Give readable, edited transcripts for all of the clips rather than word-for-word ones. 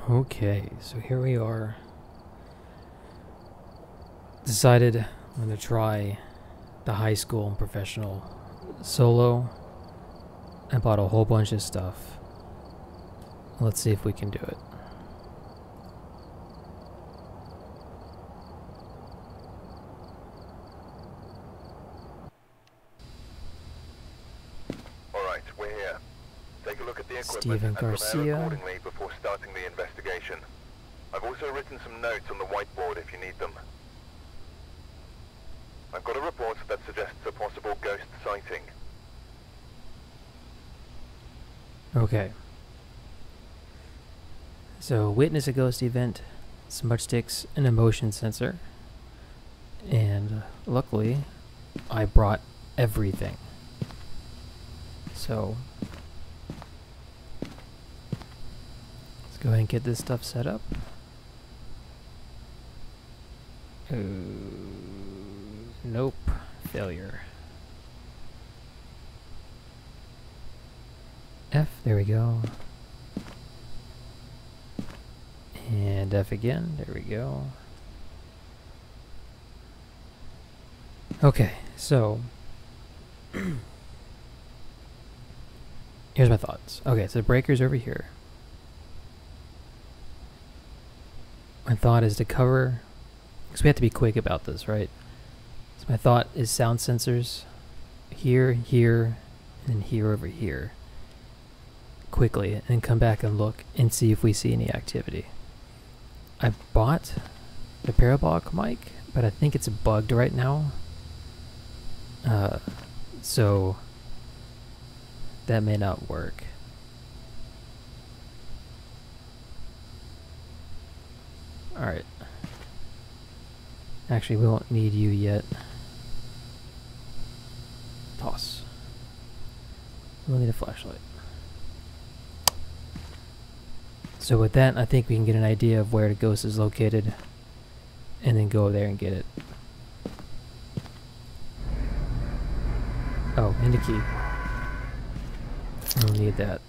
Okay, so here we are. Decided I'm going to try the high school and professional solo. I bought a whole bunch of stuff. Let's see if we can do it. Alright, we're here. Take a look at the equipment Stephen and prepare Garcia. accordingly before starting the investigation. I've also written some notes on the whiteboard if you need them. I've got a report that suggests a possible ghost sighting. Okay. So, witness a ghost event, smudge sticks, and a motion sensor. And luckily, I brought everything. So, let's go ahead and get this stuff set up. Nope. Failure. F, there we go. And F again, there we go. Okay, so here's my thoughts. Okay, so the breaker's over here. My thought is to cover, because we have to be quick about this, right? So my thought is sound sensors here, here, and then here over here. Quickly, and then come back and look and see if we see any activity. I bought the parabolic mic, but I think it's bugged right now. So that may not work. Alright. Actually, we won't need you yet. Toss. We'll need a flashlight. So with that, I think we can get an idea of where the ghost is located, and then go there and get it. Oh, and the key. We'll need that.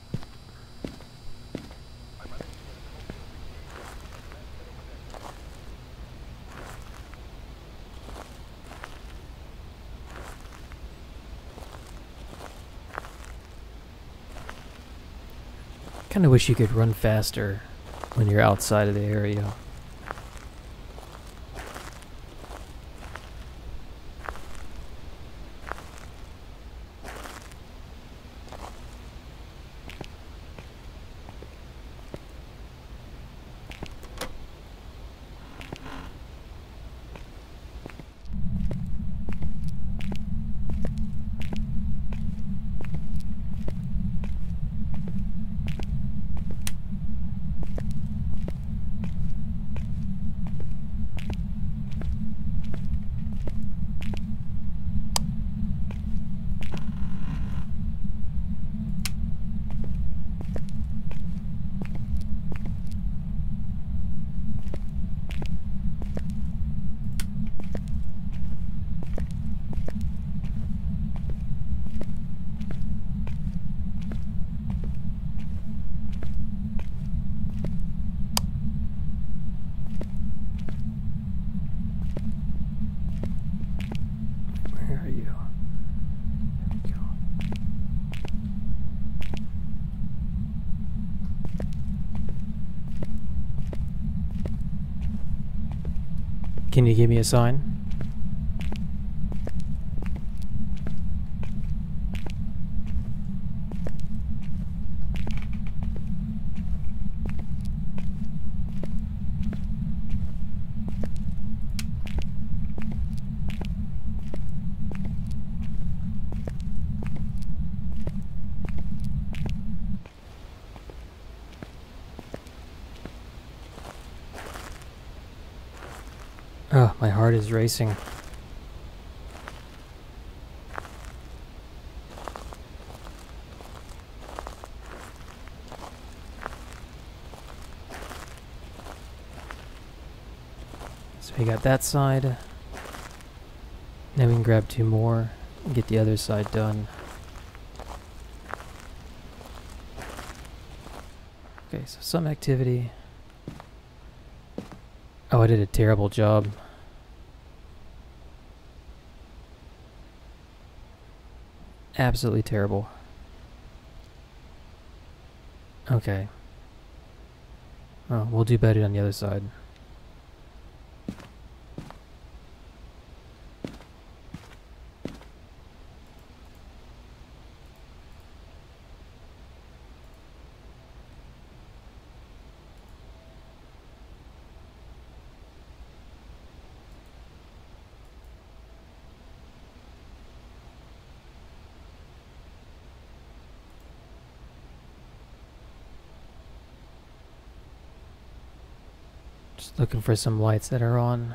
Kinda wish you could run faster when you're outside of the area. Where are you? There we go. Can you give me a sign? Oh, my heart is racing. So we got that side. Now we can grab two more and get the other side done. Okay, so some activity. Oh, I did a terrible job. Absolutely terrible. Okay. Oh, we'll do better on the other side. Just looking for some lights that are on.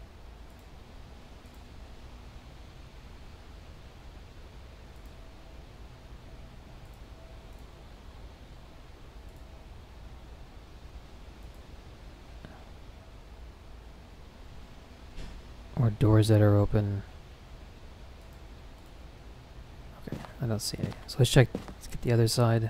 Or doors that are open. Okay, I don't see any. So let's check. Let's get the other side.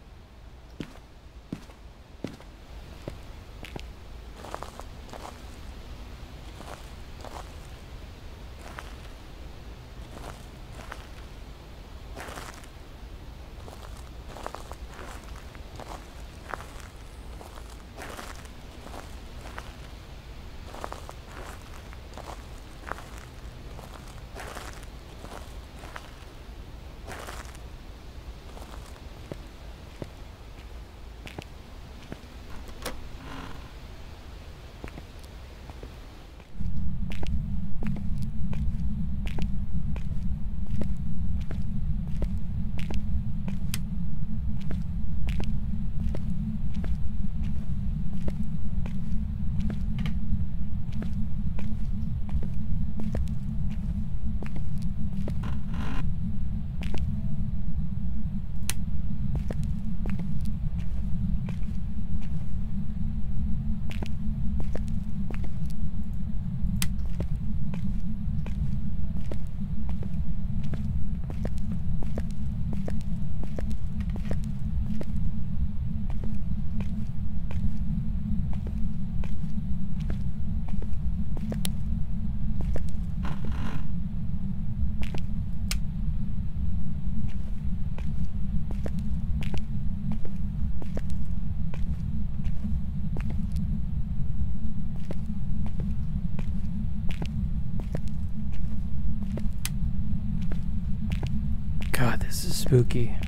God, this is spooky.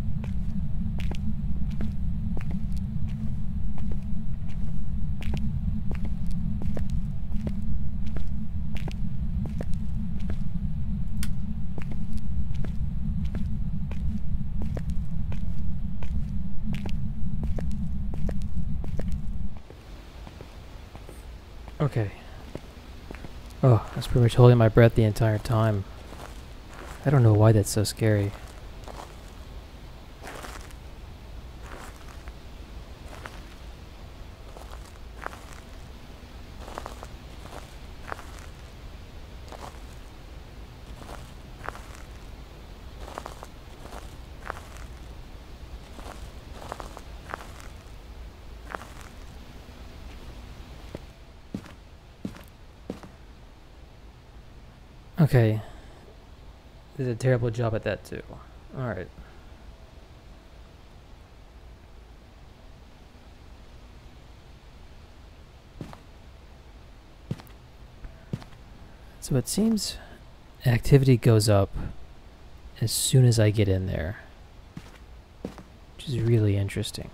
Okay. Oh, I was pretty much holding my breath the entire time. I don't know why that's so scary. Okay. Did a terrible job at that too. Alright. So it seems activity goes up as soon as I get in there, which is really interesting.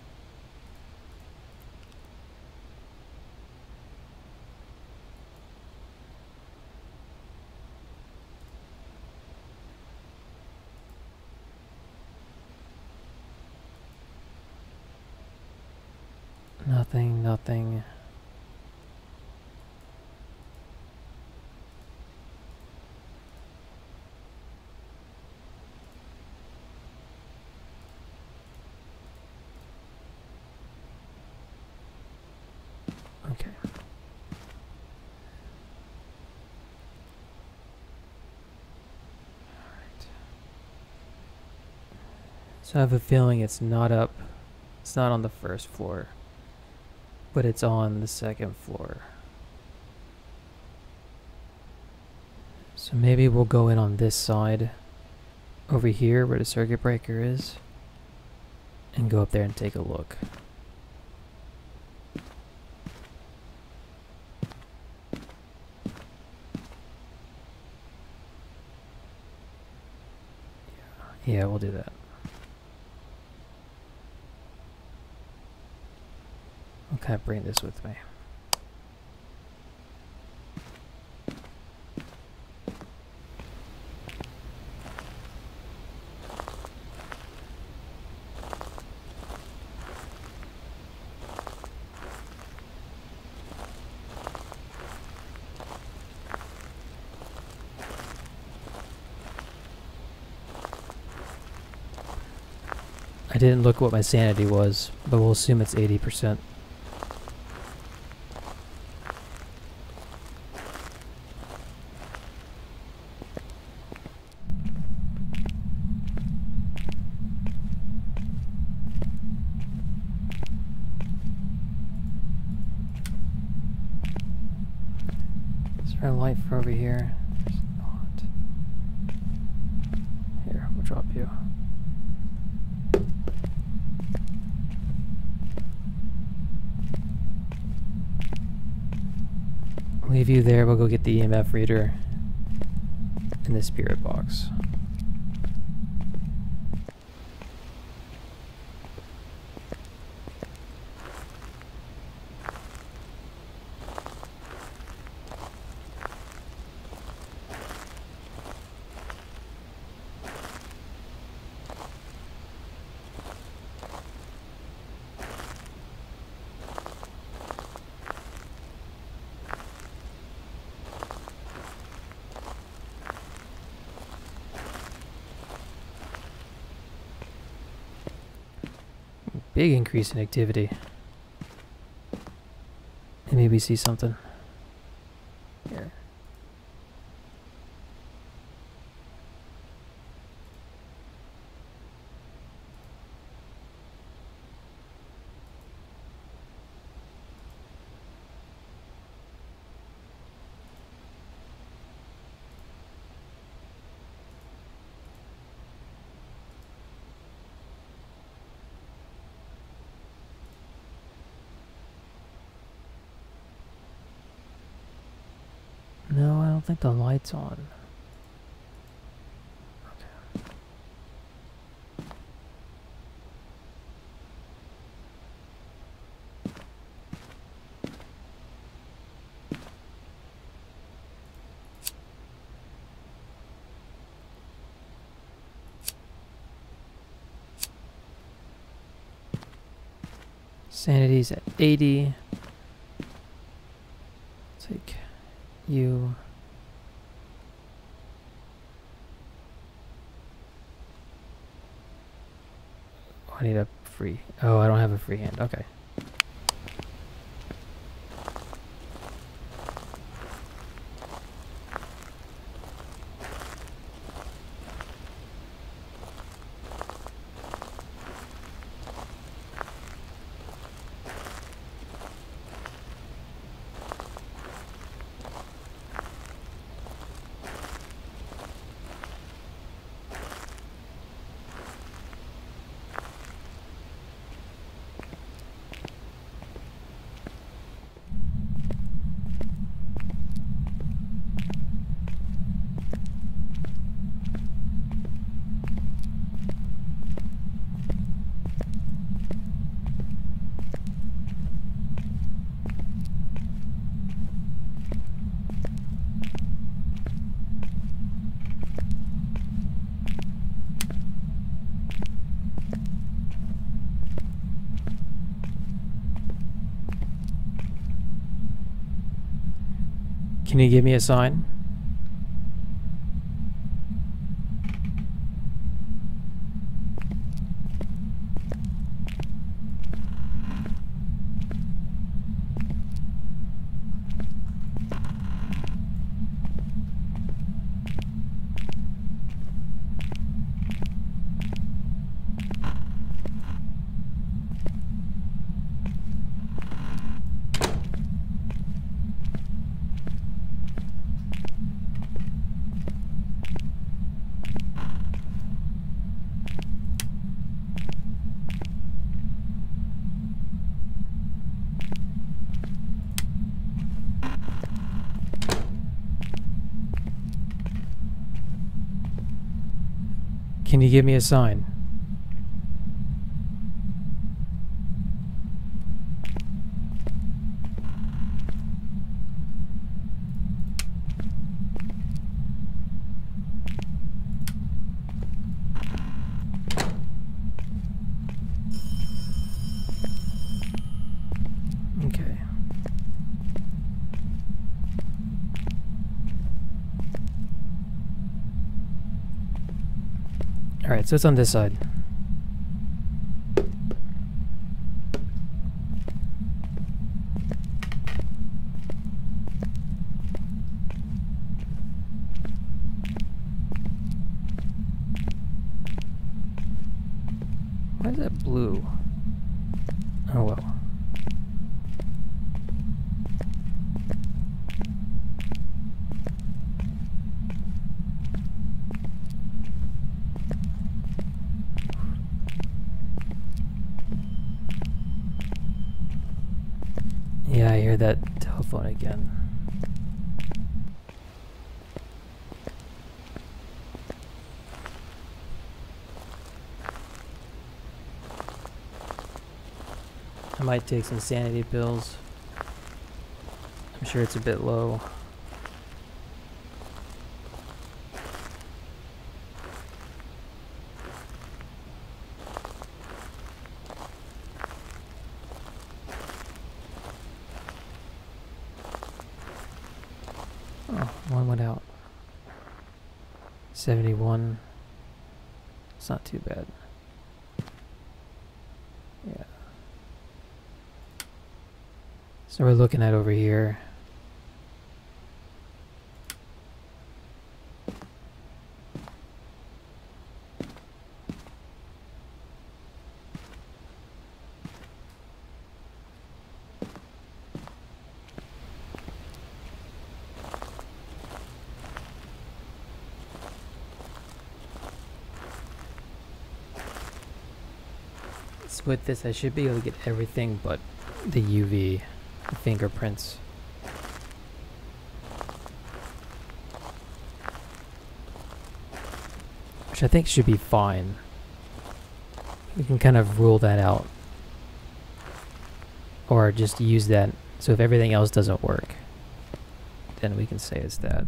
Nothing, nothing. Okay. Alright. So I have a feeling it's not up. It's not on the first floor. but it's on the second floor. So maybe we'll go in on this side over here where the circuit breaker is and go up there and take a look. Yeah, we'll do that. I'll kind of bring this with me. I didn't look what my sanity was, but we'll assume it's 80%. Is there a light for over here? There's not. Here, we'll drop you. Leave you there, we'll go get the EMF reader in the spirit box. Big increase in activity. And maybe see something. Here. No, I don't think the light's on. Okay. Sanity's at 80. Take you. Oh, I need a free. Oh, I don't have a free hand. Okay. Can you give me a sign? Can you give me a sign? Okay. Alright, so it's on this side. Why is that blue? Oh well. Yeah, I hear that telephone again. I might take some sanity pills. I'm sure it's a bit low. Oh, one went out. 71. It's not too bad. Yeah. So we're looking at over here. So with this, I should be able to get everything but the UV, the fingerprints. Which I think should be fine. We can kind of rule that out. Or just use that, so if everything else doesn't work, then we can say it's that.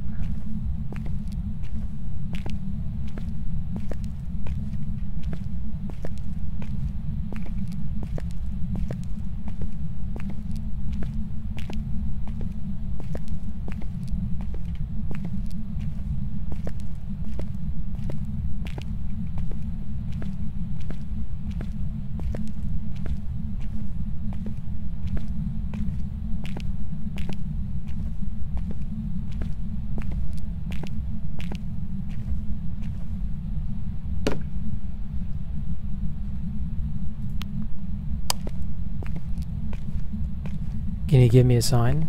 Can you give me a sign?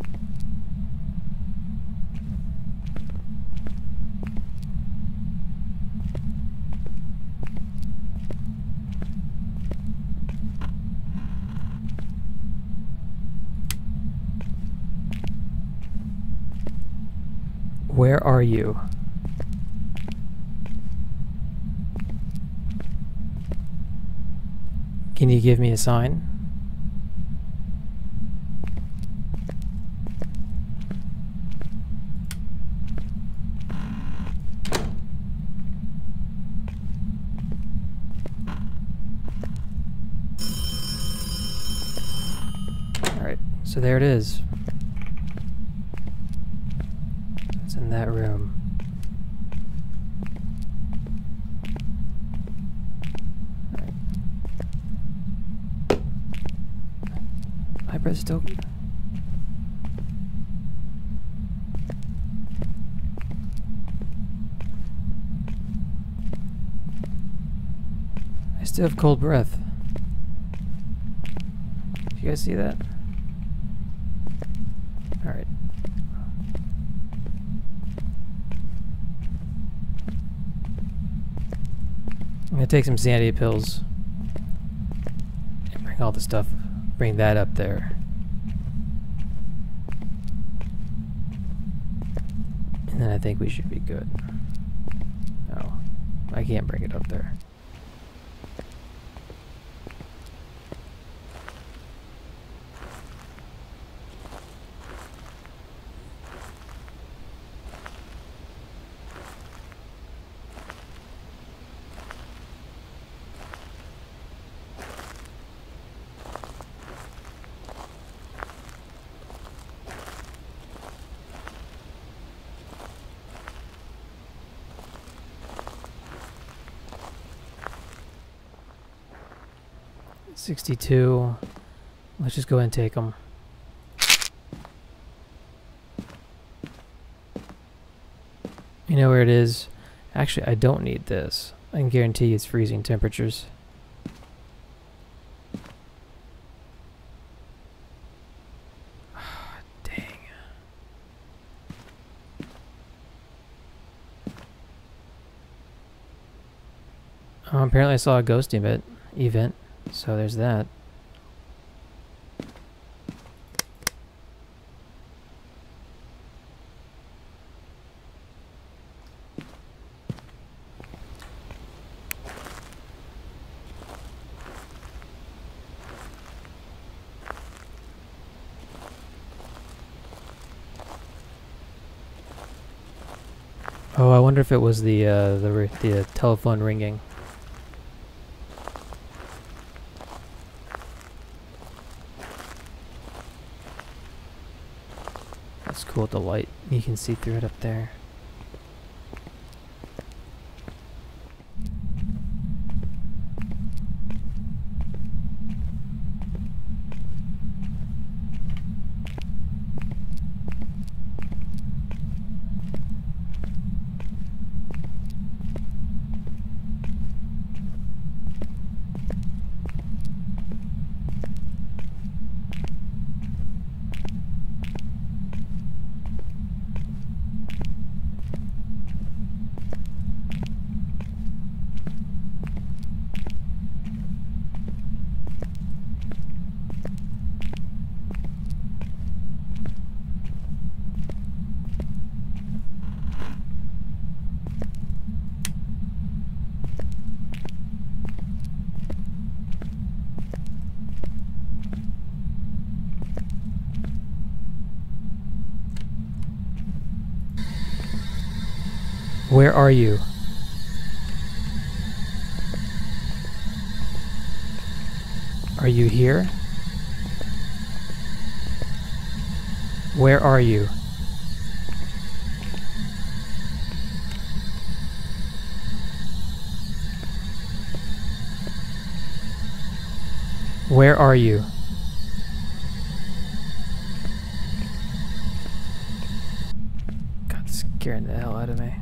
Where are you? Can you give me a sign? Alright, so there it is. It's in that room. Alright. My breath's still... I still have cold breath. Do you guys see that? Alright. I'm gonna take some sanity pills and bring all the stuff, bring that up there. And then I think we should be good. Oh. I can't bring it up there. $62. Let's just go ahead and take them. You know where it is? Actually, I don't need this. I can guarantee it's freezing temperatures. Dang. Apparently I saw a ghost event, so there's that. Oh, I wonder if it was the telephone ringing. That's cool with the light. You can see through it up there. Where are you? Are you here? Where are you? Where are you? God, scaring the hell out of me.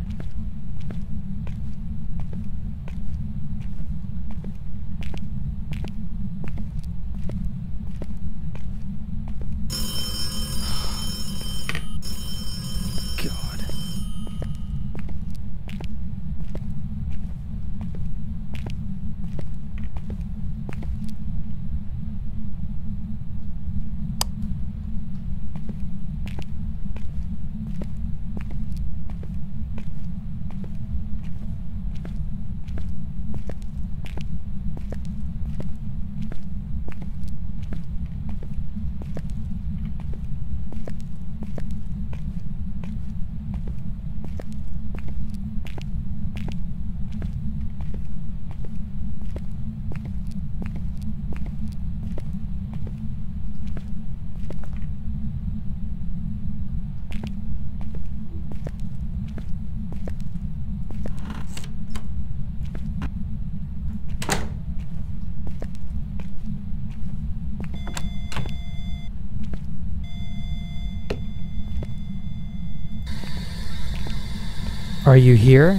Are you here?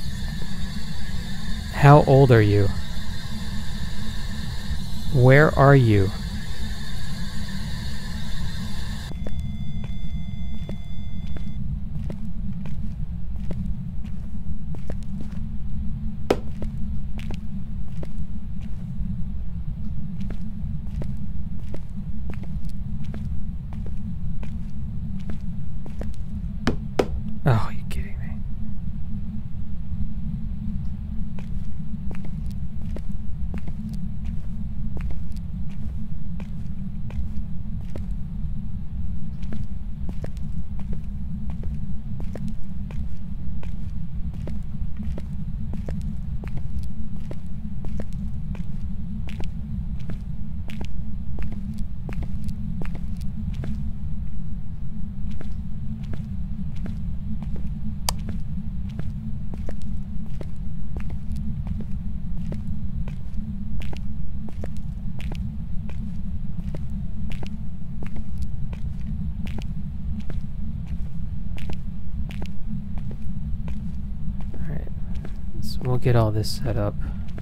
How old are you? Where are you? Oh, are you kidding me? we'll get all this set up.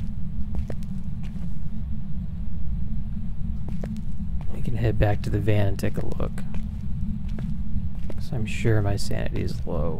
We can head back to the van and take a look. So I'm sure my sanity is low.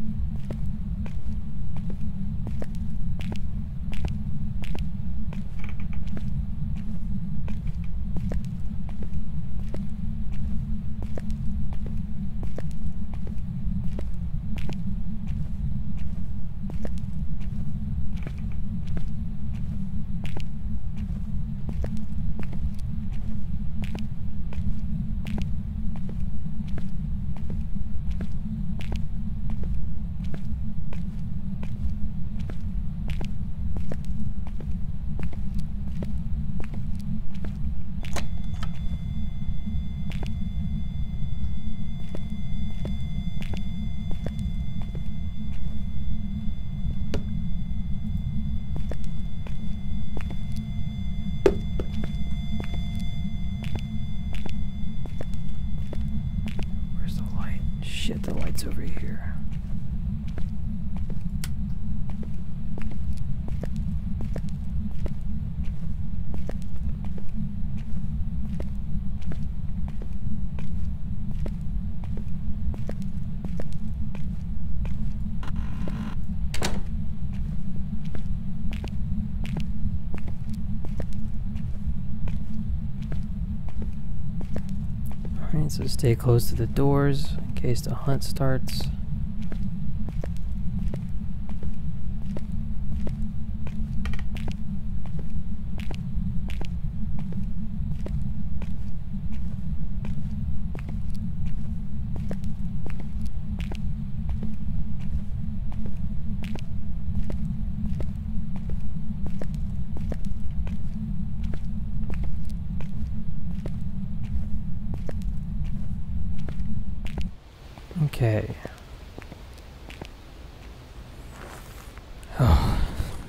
Shit, the light's over here. Alright, so stay close to the doors in case the hunt starts. Okay. Oh.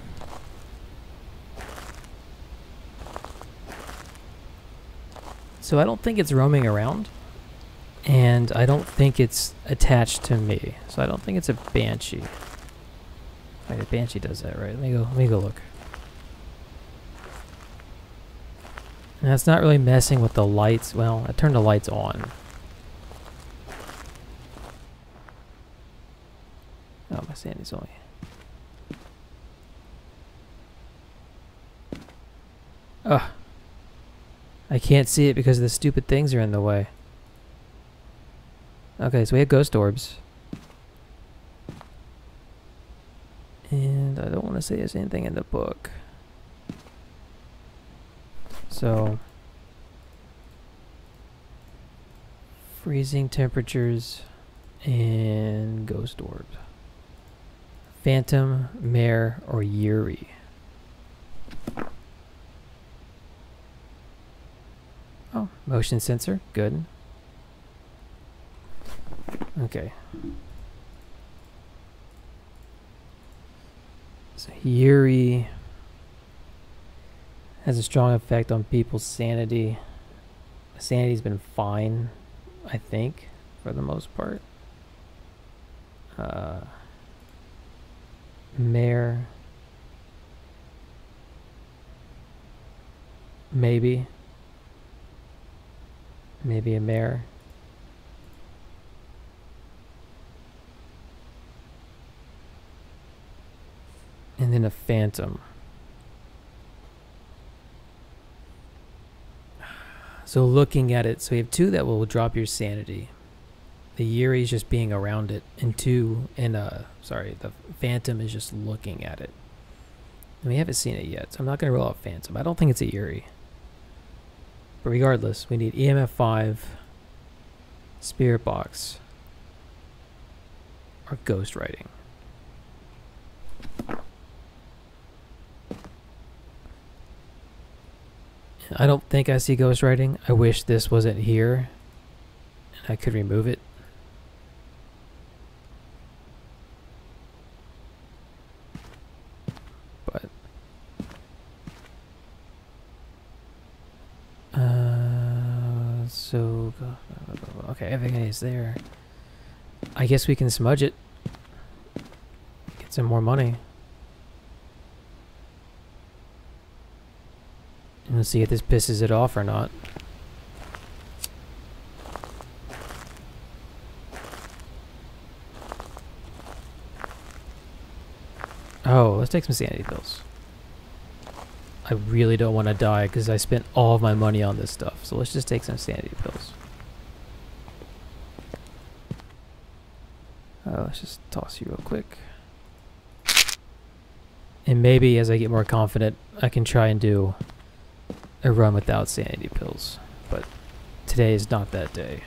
So I don't think it's roaming around, and I don't think it's attached to me. So I don't think it's a banshee. Wait, a banshee does that, right? Let me go look. And that's not really messing with the lights. Well, I turned the lights on. Oh, my sanity's only. Ugh. I can't see it because the stupid things are in the way. Okay, so we have ghost orbs. And I don't want to say there's anything in the book. So. Freezing temperatures and ghost orbs. Phantom, Mare, or Yuri. Oh, motion sensor. Good. Okay. So Yuri has a strong effect on people's sanity. Sanity's been fine, I think, for the most part. Mare. Maybe. Maybe a mare. And then a phantom. So looking at it, so we have two that will drop your sanity. The Yuri is just being around it, and the Phantom is just looking at it. And we haven't seen it yet, so I'm not going to roll out Phantom. I don't think it's a Yuri. But regardless, we need EMF 5, Spirit Box, or Ghost Writing. I don't think I see Ghost Writing. I wish this wasn't here, and I could remove it. So, okay, everything is there. I guess we can smudge it. Get some more money. Let's see if this pisses it off or not. Oh, let's take some sanity pills. I really don't want to die because I spent all of my money on this stuff. So let's just take some sanity pills. Let's just toss you real quick. And maybe as I get more confident, I can try and do a run without sanity pills. But today is not that day.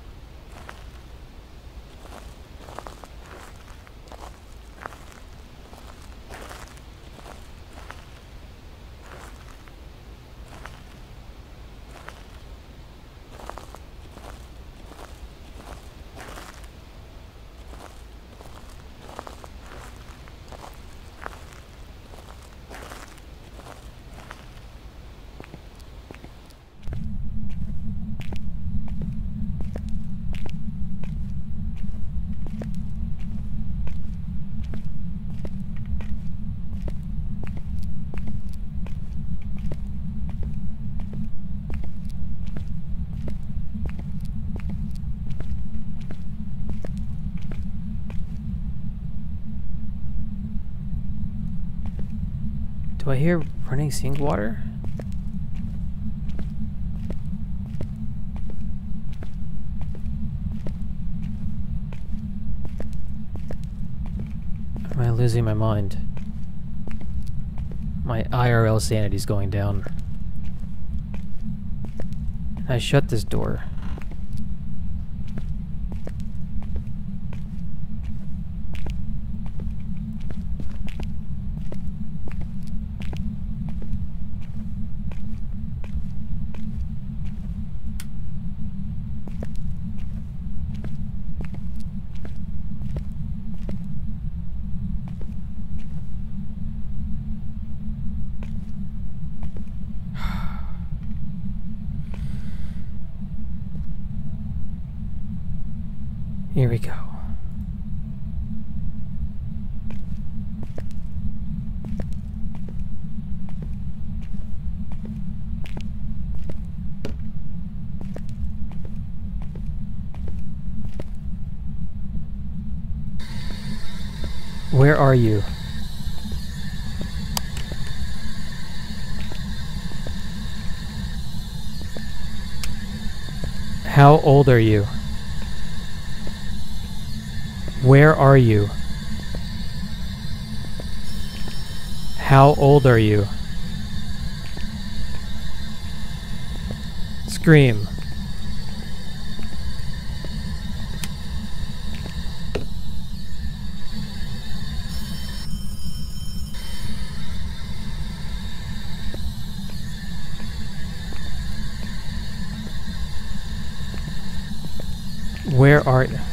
Do I hear running sink water? Am I losing my mind? My IRL sanity's going down. I shut this door. Here we go. Where are you? How old are you? Where are you? How old are you? Scream. Where are you?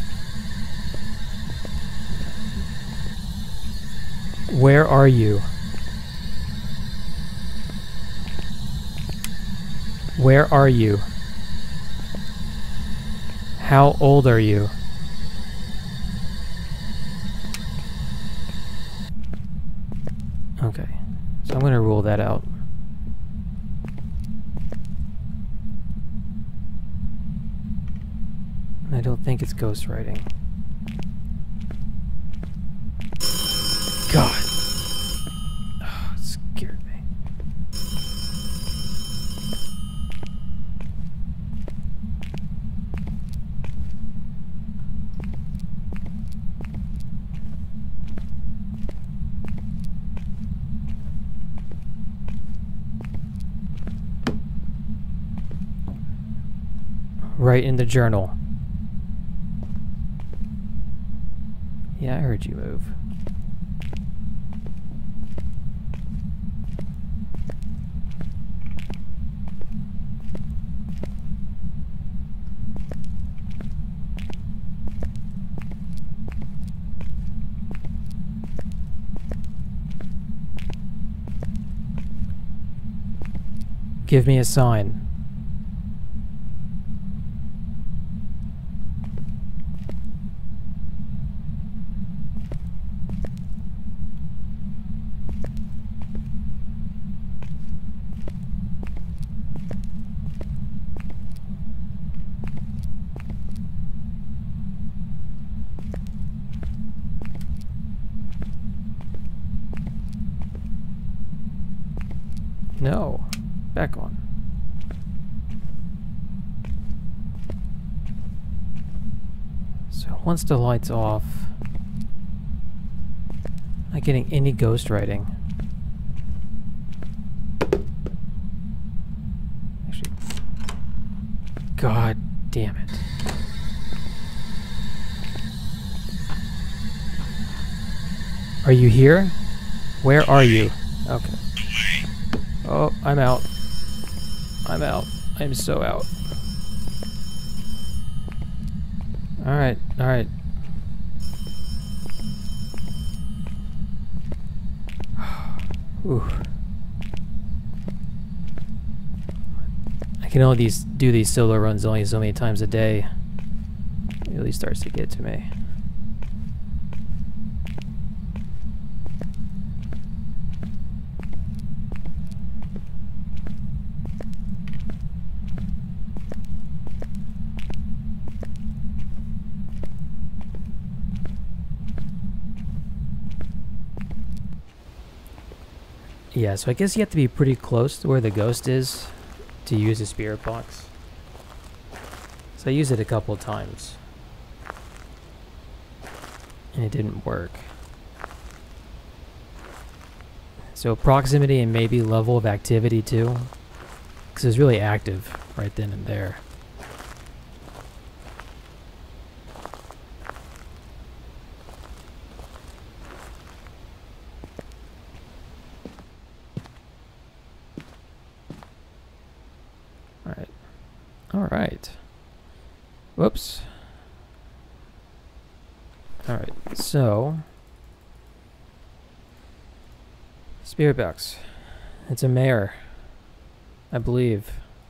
Where are you? Where are you? How old are you? Okay, so I'm gonna rule that out. I don't think it's ghostwriting. God. Oh, it scared me. Write in the journal. Yeah, I heard you move. Give me a sign. Back on. So once the light's off, not getting any ghost writing. Actually, God damn it. Are you here? Where are you? Okay. Oh, I'm out. I'm out. I'm so out. Alright, alright. Ooh. I can only do these solo runs only so many times a day. It really starts to get to me. Yeah, so I guess you have to be pretty close to where the ghost is to use the spirit box. So I used it a couple of times. And it didn't work. So proximity and maybe level of activity too. Because it was really active right then and there. Alright. Whoops. Alright, so spirit box. It's a mare, I believe.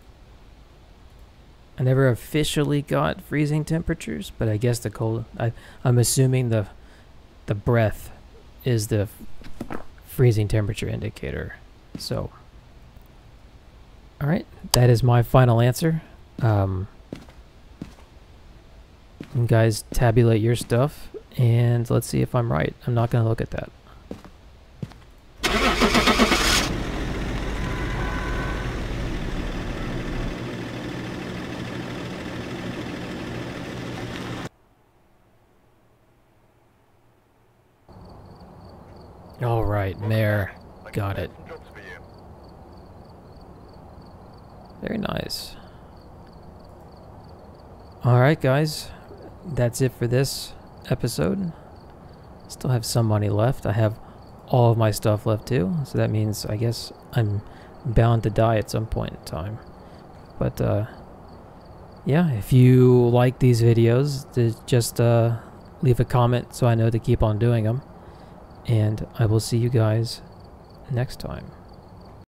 I never officially got freezing temperatures, but I guess the cold I'm assuming the breath is the freezing temperature indicator. So alright, that is my final answer. You guys tabulate your stuff and let's see if I'm right. I'm not going to look at that. All right, Mare. Got it. Very nice. Alright guys, that's it for this episode. Still have some money left. I have all of my stuff left too, so that means I guess I'm bound to die at some point in time. But yeah, if you like these videos, just leave a comment so I know to keep on doing them. And I will see you guys next time.